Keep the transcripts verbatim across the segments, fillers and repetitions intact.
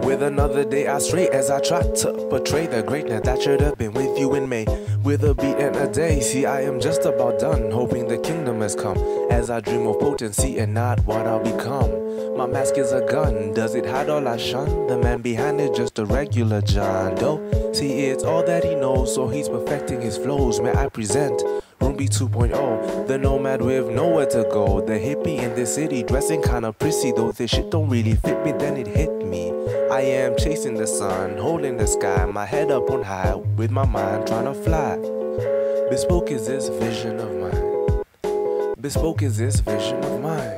With another day I stray as I try to portray the greatness that should have been with you in May. With a beat and a day, see I am just about done, hoping the kingdom has come, as I dream of potency and not what I'll become. My mask is a gun, does it hide all I shun? The man behind it just a regular John Doe. See, it's all that he knows, so he's perfecting his flows. May I present Rumbi two point oh, the nomad with nowhere to go, the hippie in the city, dressing kinda prissy. Though this shit don't really fit me, then it hit me. I am chasing the sun, holding the sky, my head up on high, with my mind trying to fly. Bespoke is this vision of mine. Bespoke is this vision of mine.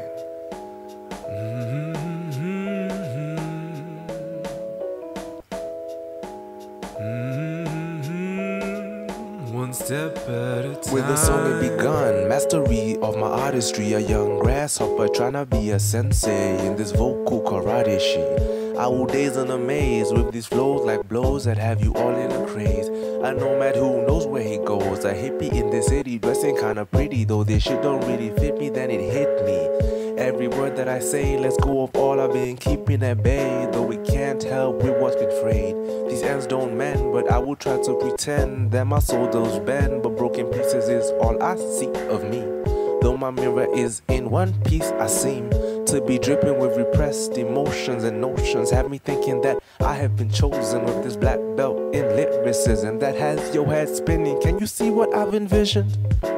One step at a time. With the song it begun, mastery of my artistry, a young grasshopper trying to be a sensei in this vocal karate shit. I will daze and amaze with these flows like blows that have you all in a craze. A nomad who knows where he goes, a hippie in the city dressing kinda pretty. Though this shit don't really fit me, then it hit me. Every word that I say, let's go of all I've been keeping at bay. Though we can't help with what's been frayed. These ends don't mend, but I will try to pretend that my soul does bend. But broken pieces is all I see of me. Though my mirror is in one piece, I seem to be dripping with repressed emotions and notions. Have me thinking that I have been chosen with this black belt in lyricism that has your head spinning. Can you see what I've envisioned?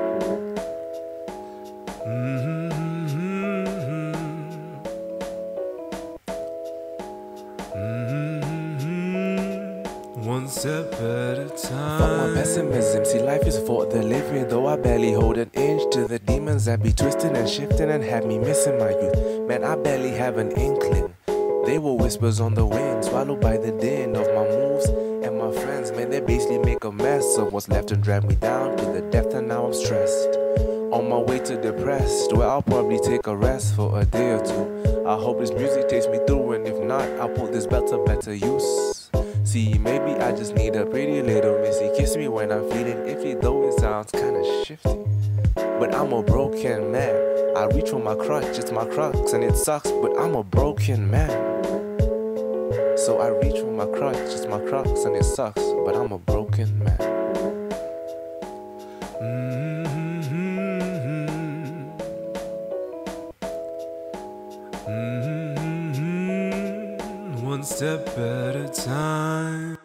One step at a time. Fuck my pessimism, see life is for the living. Though I barely hold an inch to the demons that be twisting and shifting and have me missing my youth. Man, I barely have an inkling. They were whispers on the wind, swallowed by the din of my moves and my friends. Man, they basically make a mess of what's left and drag me down to the depth, and now I'm stressed. On my way to depressed, where I'll probably take a rest for a day or two. I hope this music takes me through, and if not, I'll put this belt to better use. See, maybe I just need a pretty little missy kiss me when I'm feeling iffy, though it sounds kinda shifty. But I'm a broken man. I reach for my crutch, it's my crux, and it sucks, but I'm a broken man. So I reach for my crutch, it's my crux, and it sucks, but I'm a broken man. One step at a time.